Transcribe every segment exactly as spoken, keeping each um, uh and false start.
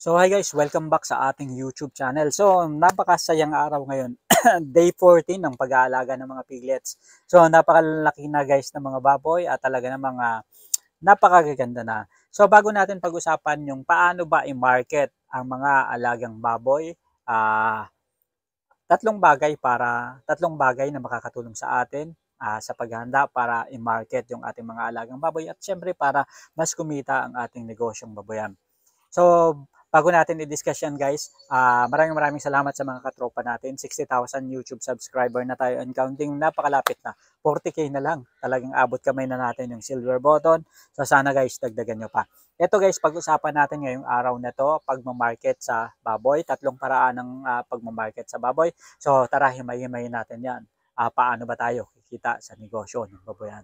So hi guys, welcome back sa ating YouTube channel. So napakasayang araw ngayon, day fourteen ng pag-aalaga ng mga piglets. So napakalaki na guys ng mga baboy at talaga ng mga napakagaganda na. So bago natin pag-usapan yung paano ba i-market ang mga alagang baboy, ah tatlong bagay para tatlong bagay na makakatulong sa atin ah, sa paghahanda para i-market yung ating mga alagang baboy at syempre para mas kumita ang ating negosyong baboyan. So, bago natin i-discuss yan guys, uh, maraming maraming salamat sa mga katropa natin. sixty thousand YouTube subscriber na tayo and counting, napakalapit na. forty K na lang. Talagang abot kamay na natin yung silver button. So, sana guys, dagdagan nyo pa. Ito guys, pag-usapan natin ngayong araw na to, pagmamarket sa baboy. Tatlong paraan ng uh, pagmamarket sa baboy. So, tara, himay-himayin natin yan. Uh, paano ba tayo kikita sa negosyo ng baboyan?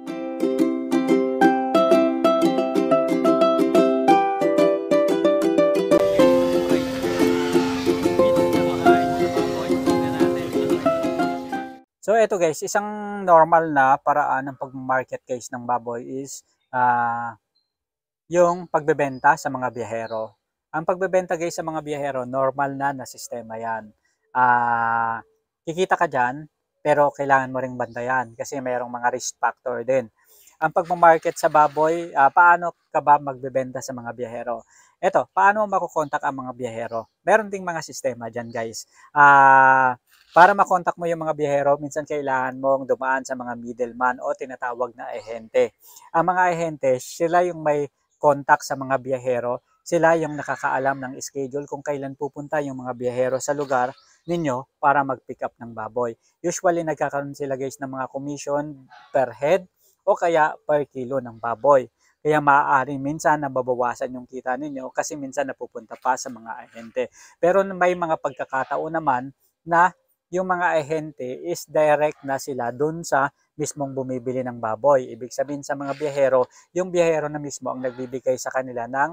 So ito guys, isang normal na paraan ng pag-market guys ng baboy is uh, yung pagbebenta sa mga biyahero. Ang pagbebenta guys sa mga biyahero, normal na na sistema yan. Uh, kikita ka dyan, pero kailangan mo ring bantayan kasi mayroong mga risk factor din. Ang pag-market sa baboy, uh, paano ka ba magbebenta sa mga biyahero? Ito, paano mo makukontak ang mga biyahero? Meron ding mga sistema dyan guys. Ah... Uh, Para makontak mo yung mga biyahero, minsan kailangan mong dumaan sa mga middleman o tinatawag na ehente. Ang mga ehente, sila yung may contact sa mga biyahero. Sila yung nakakaalam ng schedule kung kailan pupunta yung mga biyahero sa lugar ninyo para mag-pick up ng baboy. Usually, nagkakaroon sila guys ng mga commission per head o kaya per kilo ng baboy. Kaya maaari minsan nababawasan yung kita ninyo kasi minsan napupunta pa sa mga ahente. Pero may mga pagkakataon naman na yung mga ahente is direct na sila dun sa mismong bumibili ng baboy. Ibig sabihin sa mga biyahero, yung biyahero na mismo ang nagbibigay sa kanila ng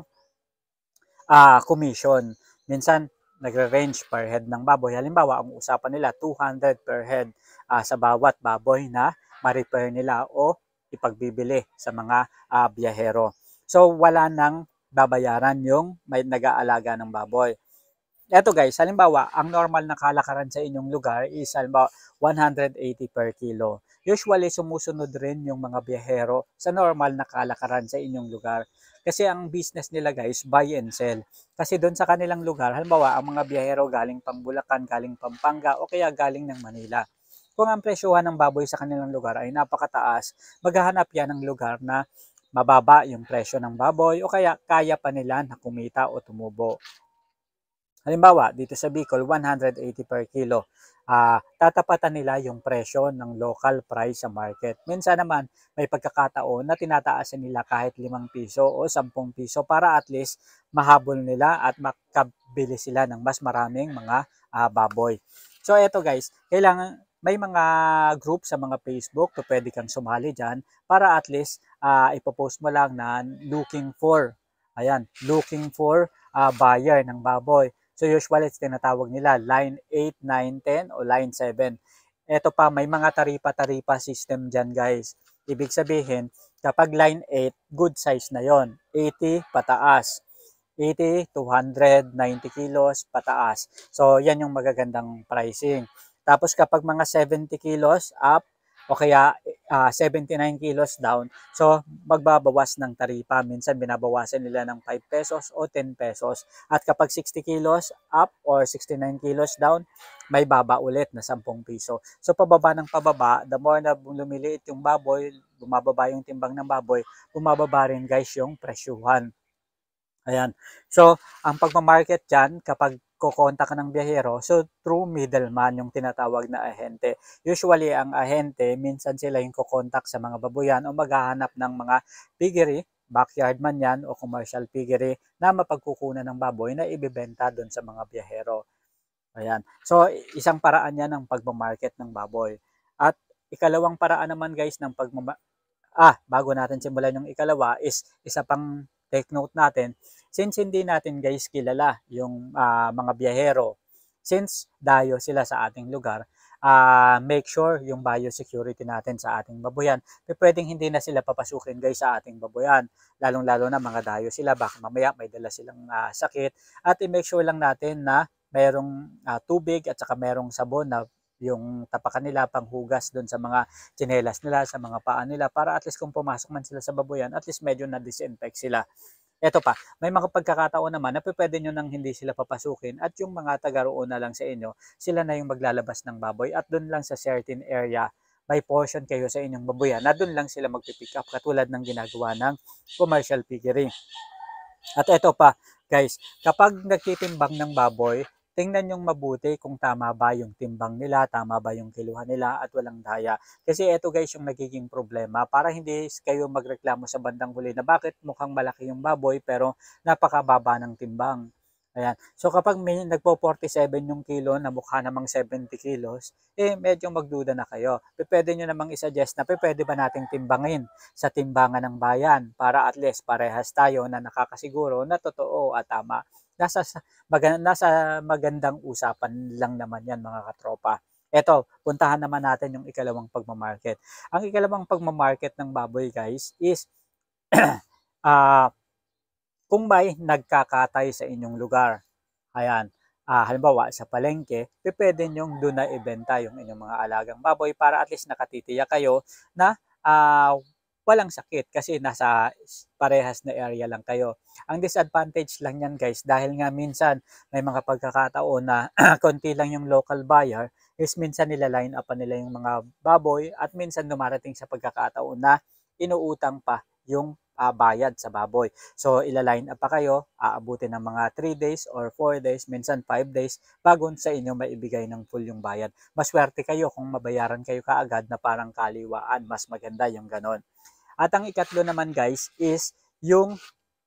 uh, commission. Minsan, nagre-range per head ng baboy. Halimbawa, ang usapan nila, two hundred per head uh, sa bawat baboy na ma-repair nila o ipagbibili sa mga uh, biyahero. So, wala nang babayaran yung may nag-aalaga ng baboy. Eto guys, halimbawa, ang normal na kalakaran sa inyong lugar is halimbawa one hundred eighty per kilo. Usually, sumusunod rin yung mga biyahero sa normal na kalakaran sa inyong lugar. Kasi ang business nila guys, buy and sell. Kasi doon sa kanilang lugar, halimbawa, ang mga biyahero galing pang Bulacan, galing Pampanga, o kaya galing ng Manila. Kung ang presyuhan ng baboy sa kanilang lugar ay napakataas, maghahanap yan ng lugar na mababa yung presyo ng baboy o kaya kaya pa nila na kumita o tumubo. Halimbawa, dito sa Bicol, one hundred eighty per kilo. Uh, tatapatan nila yung presyo ng local price sa market. Minsan naman, may pagkakataon na tinataasan nila kahit limang piso o sampung piso para at least mahabol nila at makabili sila ng mas maraming mga uh, baboy. So, eto guys, kailangan may mga group sa mga Facebook to pwede kang sumali dyan para at least uh, ipopost mo lang na looking for, ayan, looking for uh, buyer ng baboy. So usually it's tinatawag nila line eight, nine, ten o line seven. Ito pa, may mga taripa-taripa system dyan guys. Ibig sabihin, kapag line eight, good size na yon, eighty pataas. eighty, two hundred, ninety kilos pataas. So yan yung magagandang pricing. Tapos kapag mga seventy kilos up, o kaya uh, seventy-nine kilos down, so magbabawas ng taripa. Minsan binabawasan nila ng five pesos o ten pesos. At kapag sixty kilos up or sixty-nine kilos down, may baba ulit na ten piso. So pababa ng pababa, the more na lumiliit yung baboy, bumababa yung timbang ng baboy, bumababa rin guys yung presyuhan. Ayan. So, ang pagmamarket dyan, kapag kukonta ka ng biyahero, so through middleman yung tinatawag na ahente. Usually, ang ahente, minsan sila yung kukontak sa mga babuyan o maghahanap ng mga piggery, backyard man yan o commercial piggery na mapagkukunan ng baboy na ibibenta doon sa mga biyahero. Ayan. So, isang paraan yan ng pagmamarket ng baboy. At ikalawang paraan naman guys ng pagmama Ah, bago natin simulan yung ikalawa is isa pang take note natin, since hindi natin guys kilala yung uh, mga biyahero, since dayo sila sa ating lugar, uh, make sure yung biosecurity natin sa ating baboyan. Pwedeng hindi na sila papasukin guys sa ating baboyan. Lalong-lalo na mga dayo sila, baka mamaya may dala silang uh, sakit. At i-make sure lang natin na mayroong uh, tubig at saka mayroong sabon na yung tapakan nila panghugas doon sa mga tsinelas nila, sa mga paa nila, para at least kung pumasok man sila sa baboyan, at least medyo na-disinfect sila. Eto pa, may mga pagkakataon naman na pwede nyo nang hindi sila papasukin at yung mga taga-roon na lang sa inyo, sila na yung maglalabas ng baboy at doon lang sa certain area, by portion kayo sa inyong baboyan na doon lang sila magpipick up katulad ng ginagawa ng commercial piggery. At eto pa, guys, kapag nagtitimbang ng baboy, tingnan yung mabuti kung tama ba yung timbang nila, tama ba yung kiluhan nila at walang daya. Kasi ito guys yung nagiging problema para hindi kayo magreklamo sa bandang huli na bakit mukhang malaki yung baboy pero napakababa ng timbang. Ayan. So kapag may nagpo forty-seven yung kilo na mukha namang seventy kilos, eh medyo magduda na kayo. Pwede nyo namang isuggest na pwede ba nating timbangin sa timbangan ng bayan para at least parehas tayo na nakakasiguro na totoo at tama. Nasa, maganda, nasa magandang usapan lang naman yan mga katropa. Eto, puntahan naman natin yung ikalawang pagmamarket. Ang ikalawang pagmamarket ng baboy guys is uh, kung may nagkakatay sa inyong lugar. Ayan, uh, halimbawa sa palengke, pwede nyong doon na ibenta yung inyong mga alagang baboy para at least nakatitiyak kayo na uh, walang sakit kasi nasa parehas na area lang kayo. Ang disadvantage lang yan guys, dahil nga minsan may mga pagkakataon na konti lang yung local buyer, is minsan nila line up nila yung mga baboy at minsan dumarating sa pagkakataon na inuutang pa yung uh, bayad sa baboy. So, ila-line up pa kayo, aabutin ng mga three days or four days, minsan five days, bago sa inyo maibigay ng full yung bayad. Maswerte kayo kung mabayaran kayo kaagad na parang kaliwaan, mas maganda yung ganon. At ang ikatlo naman guys is yung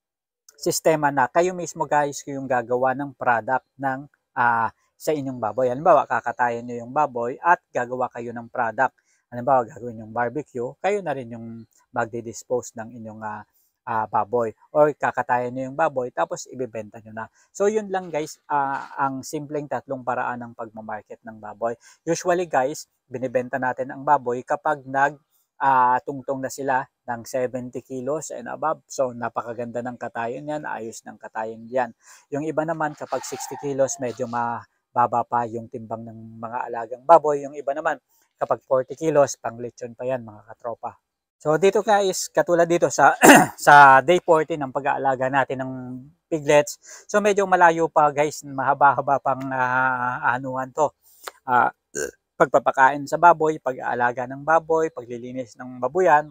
sistema na kayo mismo guys yung gagawa ng product ng uh, sa inyong baboy. Halimbawa, kakatayan nyo yung baboy at gagawa kayo ng product. Halimbawa, gagawin yung barbecue, kayo na rin yung magdi-dispose ng inyong uh, uh, baboy. Or kakatayan nyo yung baboy, tapos ibibenta nyo na. So, yun lang guys, uh, ang simpleng tatlong paraan ng pagmamarket ng baboy. Usually guys, binibenta natin ang baboy kapag nag Uh, tungtong na sila ng seventy kilos and above. So, napakaganda ng katayan yan, ayos ng katayan yan. Yung iba naman, kapag sixty kilos, medyo mababa pa yung timbang ng mga alagang baboy. Yung iba naman, kapag forty kilos, pang lechon pa yan, mga katropa. So, dito guys, katulad dito sa sa day fourteen ng pag-aalaga natin ng piglets. So, medyo malayo pa guys, mahaba-haba pang uh, anuhan to. Uh, pagpapakain sa baboy, pag-aalaga ng baboy, paglilinis ng babuyan.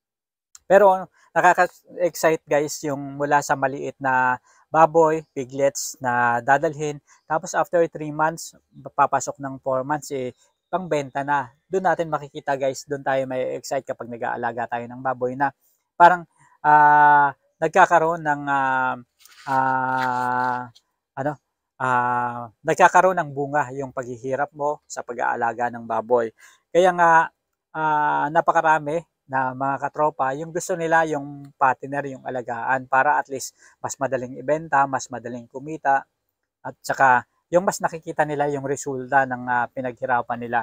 Pero nakaka-excite guys yung mula sa maliit na baboy, piglets na dadalhin. Tapos after three months, papasok ng four months, eh, pangbenta na. Doon natin makikita guys, doon tayo may excite kapag nag-aalaga tayo ng baboy na parang uh, nagkakaroon ng uh, uh, ano, Uh, nagkakaroon ng bunga yung paghihirap mo sa pag-aalaga ng baboy. Kaya nga uh, napakarami na mga katropa yung gusto nila yung partner, yung alagaan para at least mas madaling ibenta, mas madaling kumita at saka yung mas nakikita nila yung resulta ng uh, pinaghirapan nila.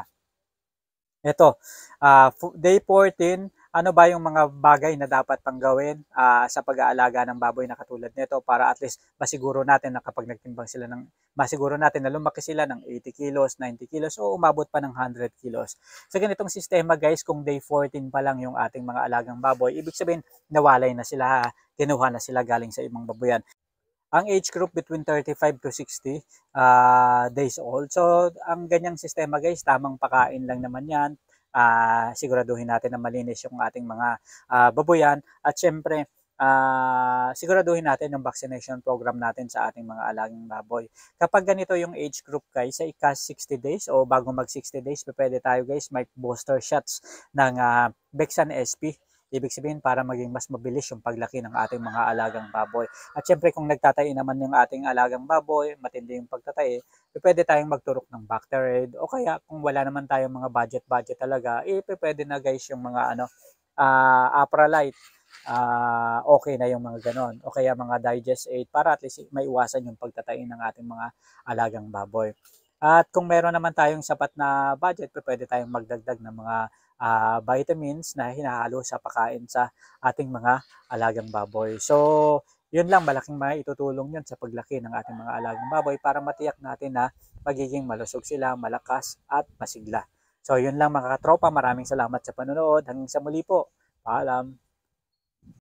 Ito, uh, day fourteen, ano ba yung mga bagay na dapat pang gawin uh, sa pag-aalaga ng baboy na katulad nito para at least masiguro natin na kapag nagtimbang sila ng, masiguro natin na lumaki sila ng eighty kilos, ninety kilos o umabot pa ng one hundred kilos. Sa ganitong sistema guys, kung day fourteen pa lang yung ating mga alagang baboy, ibig sabihin nawalay na sila, kinuha na sila galing sa ibang baboyan. Ang age group between thirty-five to sixty uh, days old. So, ang ganyang sistema guys, tamang pakain lang naman yan. Uh, siguraduhin natin na malinis yung ating mga uh, babuyan at syempre uh, siguraduhin natin yung vaccination program natin sa ating mga alagang baboy. Kapag ganito yung age group guys, sa ika sixty days o bago mag sixty days, pwede tayo guys may booster shots ng uh, Bexan S P. Ibig sabihin para maging mas mabilis yung paglaki ng ating mga alagang baboy. At syempre kung nagtatae naman yung ating alagang baboy, matindi yung pagtatae, pwede tayong magturok ng Bactarid o kaya kung wala naman tayong mga budget-budget talaga, eh pwede na guys yung mga ano, uh, Apralite, uh, okay na yung mga ganon. O kaya mga Digest eight para at least maiwasan yung pagtatae ng ating mga alagang baboy. At kung meron naman tayong sapat na budget, pwede tayong magdagdag ng mga uh, vitamins na hinahalo sa pagkain sa ating mga alagang baboy. So, yun lang, malaking maitutulong yun sa paglaki ng ating mga alagang baboy para matiyak natin na magiging malusog sila, malakas at masigla. So, yun lang mga katropa. Maraming salamat sa panonood. Hanggang sa muli po. Paalam.